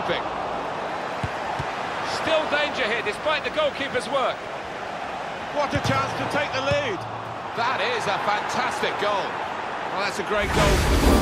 keeping. Still danger here, despite the goalkeeper's work. What a chance to take the lead. That is a fantastic goal. Well, that's a great goal for the